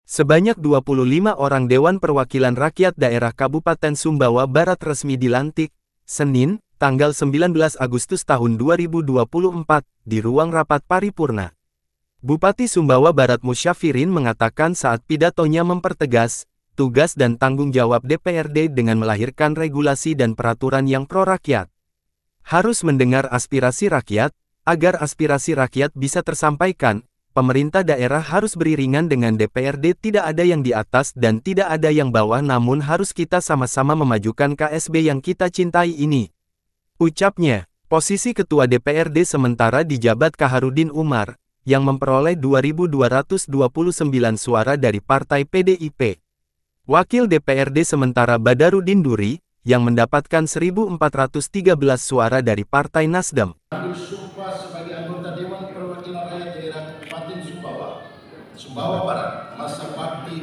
Sebanyak 25 orang Dewan Perwakilan Rakyat Daerah Kabupaten Sumbawa Barat resmi dilantik, Senin, tanggal 19 Agustus tahun 2024, di ruang rapat paripurna. Bupati Sumbawa Barat Musyafirin mengatakan saat pidatonya mempertegas, tugas dan tanggung jawab DPRD dengan melahirkan regulasi dan peraturan yang pro-rakyat. Harus mendengar aspirasi rakyat, agar aspirasi rakyat bisa tersampaikan. Pemerintah daerah harus beriringan dengan DPRD, tidak ada yang di atas dan tidak ada yang bawah, namun harus kita sama-sama memajukan KSB yang kita cintai ini. Ucapnya, posisi Ketua DPRD sementara dijabat Kaharudin Umar, yang memperoleh 2.229 suara dari Partai PDIP. Wakil DPRD sementara Badarudin Duri, yang mendapatkan 1.413 suara dari Partai Nasdem. Bersumpah sebagai anggota Dewan Perwakilan Rakyat Daerah Kabupaten Sumbawa Barat, masa bakti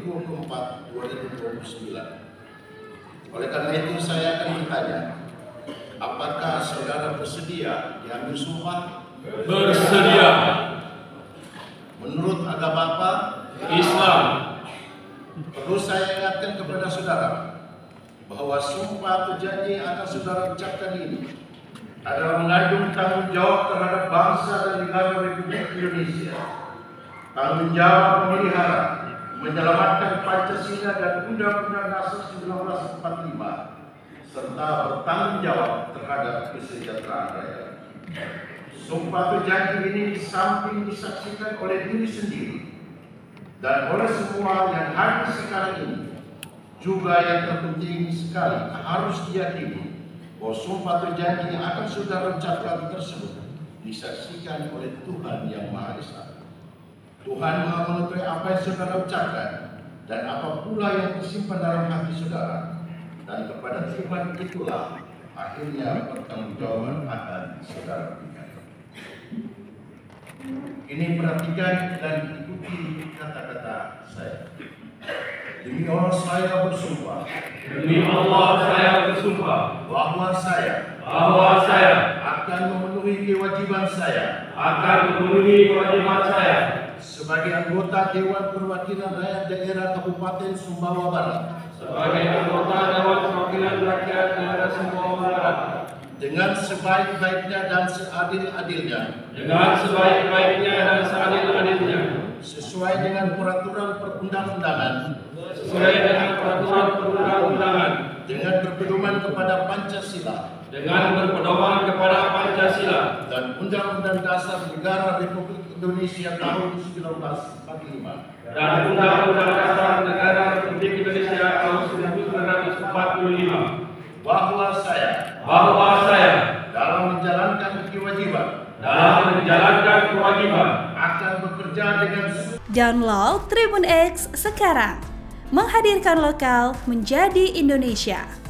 2024-2029. Oleh karena itu saya akan bertanya, apakah saudara bersedia diambil sumpah? Bersedia. Menurut agama apa? Islam. Perlu saya ingatkan kepada saudara bahwa sumpah atau janji yang akan saudara ucapkan ini adalah mengandung tanggung jawab terhadap bangsa dan negara Republik Indonesia, tanggung jawab memelihara, menyelamatkan Pancasila dan Undang-Undang Dasar 1945, serta bertanggung jawab terhadap kesejahteraan rakyat. Sumpah atau janji ini di samping disaksikan oleh diri sendiri dan oleh semua yang hadir sekarang ini, juga yang terpenting sekali harus diyakini bahwa sumpah atau janji yang akan saudara ucapkan tersebut disaksikan oleh Tuhan Yang Maha Esa. Tuhan Maha mengetahui apa yang saudara ucapkan dan apa pula yang tersimpan dalam hati saudara, dan kepada Tuhan itulah akhirnya pertanggungjawaban akan saudara berikan. Ini perhatikan dan ikuti kata-kata saya. Demi Allah saya bersumpah. Demi Allah saya bersumpah. Bahwa saya akan memenuhi kewajiban saya. Sebagai anggota Dewan Perwakilan Rakyat Daerah Kabupaten Sumbawa Barat. Dengan sebaik-baiknya dan seadil-adilnya. Sesuai dengan peraturan perundang-undangan. Dengan berpedoman kepada Pancasila. Dan Undang-Undang Dasar Negara Republik Indonesia tahun 1945. Bahwa saya dalam menjalankan kewajiban akan bekerja dengan Download Tribun X sekarang, menghadirkan lokal menjadi Indonesia.